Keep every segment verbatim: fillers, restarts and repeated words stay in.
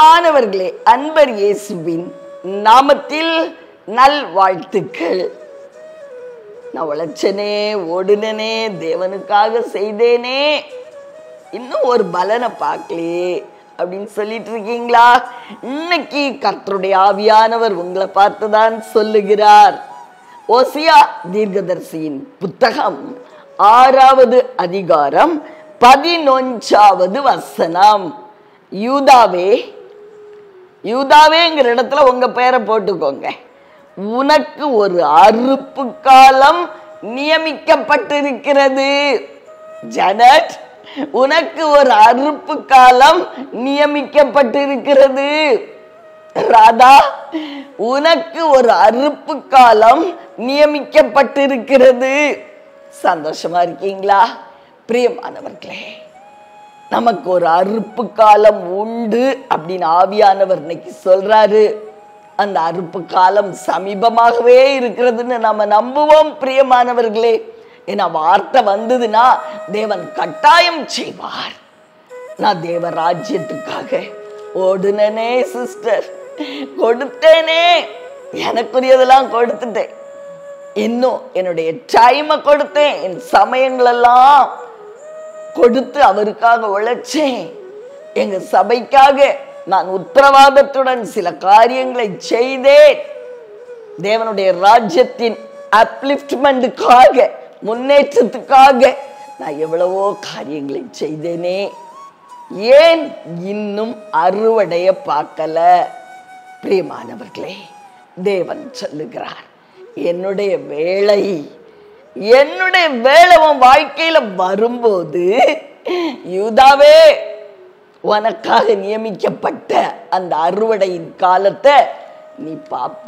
பிரியமானவர்களே, அன்பர் இயேசுவின் நாமத்தில் நல் வாழ்த்துக்கள். நான் உழைச்சனே, ஓடுனனே, தேவனுக்காக செய்தேனே, இன்னும் ஒரு பலனை பார்க்கலையே அப்படின்னு சொல்லிட்டு இருக்கீங்களா? இன்னைக்கு கர்த்தருடைய ஆவியானவர் உங்களை பார்த்துதான் சொல்லுகிறார். ஓசியா தீர்க்கதரிசியின் புத்தகம் ஆறாவது அதிகாரம் பதினொன்றாவது வசனம். யூதாவே, யூதாவேங்கிற இடத்துல உங்க பெயரை போட்டுக்கோங்க. உனக்கு ஒரு அறுப்பு காலம் நியமிக்கப்பட்டிருக்கிறது. ஜனட், உனக்கு ஒரு அறுப்பு காலம் நியமிக்கப்பட்டிருக்கிறது. ராதா, உனக்கு ஒரு அறுப்பு காலம் நியமிக்கப்பட்டிருக்கிறது. சந்தோஷமா இருக்கீங்களா? பிரியமானவர்களே, நமக்கு ஒரு அறுப்பு காலம் உண்டு அப்படின்னு ஆவியானவர் இன்னைக்கு சொல்றாரு. அந்த அறுப்பு காலம் சமீபமாகவே இருக்கிறதுன்னு நம்ம நம்புவோம். பிரியமானவர்களே, ஏன்னா வார்த்தை வந்ததுன்னா தேவன் கட்டாயம் செய்வார். நான் தேவ ராஜ்யத்துக்காக ஓடுனே சிஸ்டர், கொடுத்தேனே, எனக்குரியதெல்லாம் கொடுத்துட்டேன், இன்னும் என்னுடைய டைமை கொடுத்தேன், என் சமயங்களெல்லாம் கொடுத்து அவருக்காக உழைச்சேன். எங்க சபைக்காக நான் உத்தரவாதத்துடன் சில காரியங்களை செய்தேன். தேவனுடைய ராஜ்யத்தின் அப்லிஃப்ட்மெண்ட்டுக்காக, முன்னேற்றத்துக்காக நான் எவ்வளவோ காரியங்களை செய்தேனே. ஏன் இன்னும் அறுவடைய பார்க்கல? பிரியமானவர்களே, தேவன் சொல்லுகிறார், என்னுடைய வேலை என்னுடைய வேலை உன் வாழ்க்கையில வரும்போது, யூதாவே, உனக்காக நியமிக்கப்பட்ட அந்த அறுவடையின் காலத்தை நீ பாப்ப.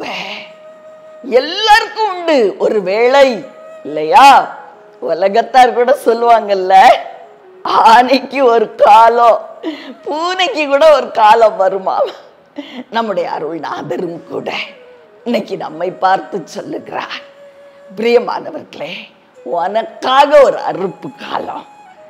எல்லாருக்கும் உண்டு ஒரு வேலை இல்லையா? உலகத்தார் கூட சொல்லுவாங்கல்ல, ஆனைக்கு ஒரு காலம், பூனைக்கு கூட ஒரு காலம் வருமா. நம்முடைய அருள்நாதரும் கூட இன்னைக்கு நம்மை பார்த்து சொல்லுகிறார், பிரியமானவர்களே, உனக்காக ஒரு அறுப்பு காலம்,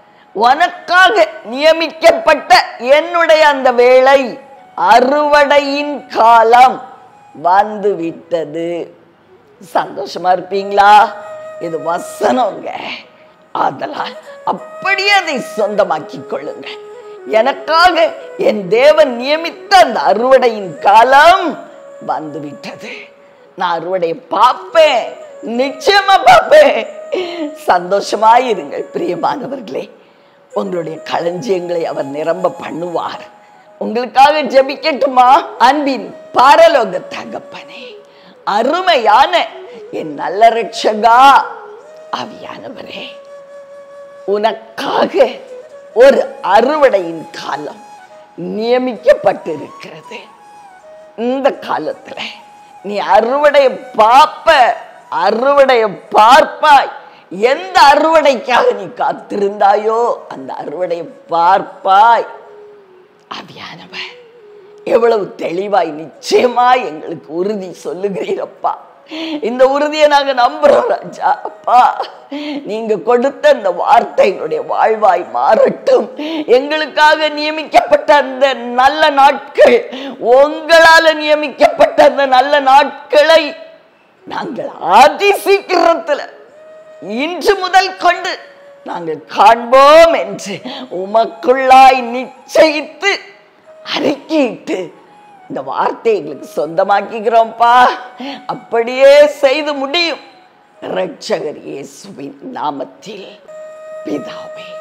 உனக்காக நியமிக்கப்பட்ட என்னுடைய அந்த வேளை, அறுவடையின் காலம் வந்து விட்டது. சந்தோஷமா இருப்பீங்களா? இது வசனங்க. ஆதலால் அப்படியே அதை சொந்தமாக்கி கொள்ளுங்க. எனக்காக என் தேவன் நியமித்த அந்த அறுவடையின் காலம் வந்து விட்டது. நான் அறுவடையை பார்ப்பேன், நிச்சயமா பார்ப்பேன். சந்தோஷமாயிருங்கள் பிரியமானவர்களே. உங்களுடைய களஞ்சியங்களை அவர் நிரம்ப பண்ணுவார். உங்களுக்காக ஜெபிக்கட்டுமா? அன்பின் பரலோக தகப்பனே, அருமையான என் நல்ல ரட்சகா ஆவியானவரே, உனக்காக ஒரு அறுவடையின் காலம் நியமிக்கப்பட்டிருக்கிறது. இந்த காலத்துல நீ அறுவடை பார்ப்ப, அறுவடைய பார்ப்பாய். எந்த அறுவடைக்காக நீ காத்திருந்தாயோ அந்த அறுவடையை பார்ப்பாய். ஆவியானவர் எவ்வளவு தெளிவாய் நிச்சயமாய் எங்களுக்கு உறுதி சொல்லுகிறீரப்பா. இந்த உறுதியை நாங்க நம்புறோம் ராஜா. அப்பா, நீங்க கொடுத்த அந்த வார்த்தை எங்களுடைய வாழ்வாய் மாறட்டும். எங்களுக்காக நியமிக்கப்பட்ட அந்த நல்ல நாட்கள், உங்களால நியமிக்கப்பட்ட அந்த நல்ல நாட்களை நாங்கள் அதி சீக்கிரத்துல இன்று முதல் கொண்டு நாங்கள் காண்போம் என்று உமக்குள்ளாய் நிச்சயித்து அறிக்கையிட்டு இந்த வார்த்தை எங்களுக்கு சொந்தமாக்கிக்கிறோம்ப்பா. அப்படியே செய்து முடியும் இரட்சகர் இயேசுவின் நாமத்தில் பிதாவே.